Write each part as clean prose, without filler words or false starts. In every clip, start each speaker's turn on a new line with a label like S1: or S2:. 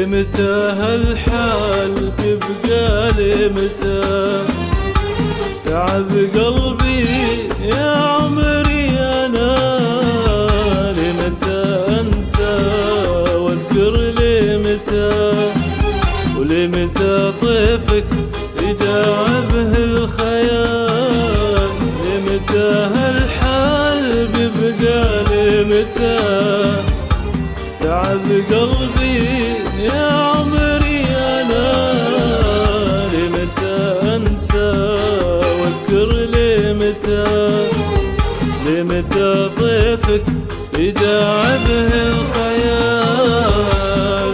S1: لمتى هالحال تبقى لمتى؟ تعب قلبي يا عمري أنا، لمتى أنسى واذكر لمتى؟ ولمتى طيفك يداعبه الخيال؟ لمتى هالحال بيبقى لمتى؟ تعب قلبي يا عمري أنا، لمتى أنسى واذكر لمتى؟ لمتى طيفك يداعبه الخيال؟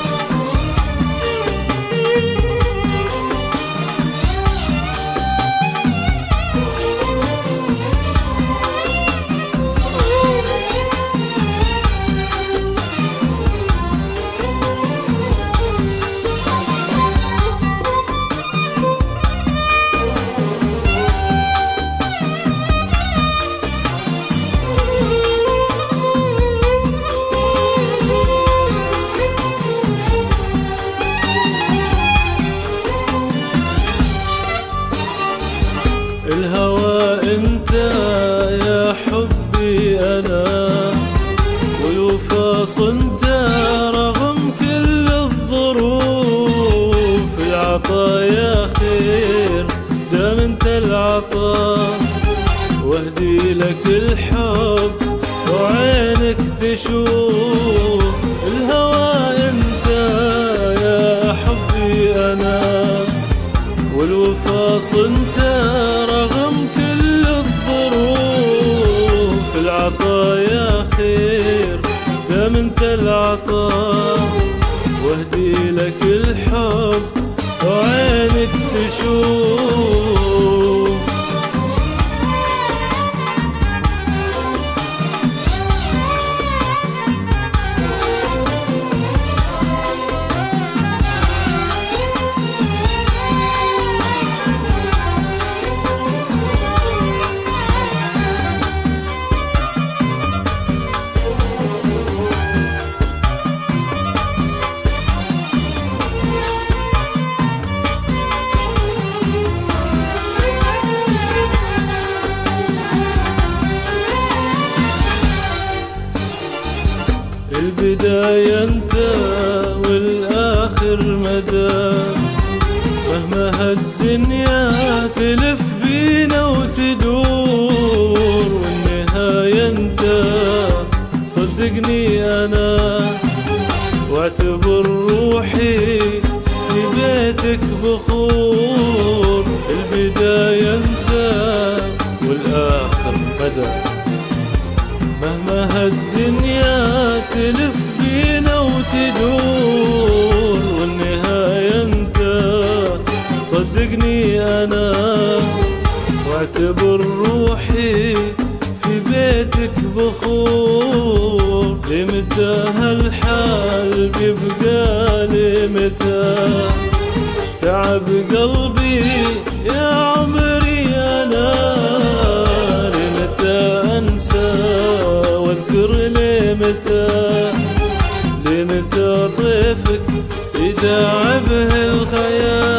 S1: الهوى انت يا حبي انا، والوفا صنت رغم كل الظروف. العطايا خير دام انت العطا، واهدي لك الحب وعينك تشوف. الهوى انت يا حبي انا، والوفا صنت رغم كل الظروف. العطايا خير دام انت العطا، واهدي لك الحب وعينك تشوف. البداية انت والآخر مدى، مهما هالدنيا تلف بينا وتدور. والنهاية انت صدقني أنا، واعتبر روحي في بيتك بخور. البداية انت والآخر مدى، مهما هالدنيا تلف بينا وتدور. والنهاية انت صدقني أنا، واعتبر روحي في بيتك بخور. لمتى هالحال بيبقى لمتى؟ تعب قلبي يا عمري أنا، لمتى أنسى واذكر لمتى؟ لمتى طيفك يداعبه الخيال؟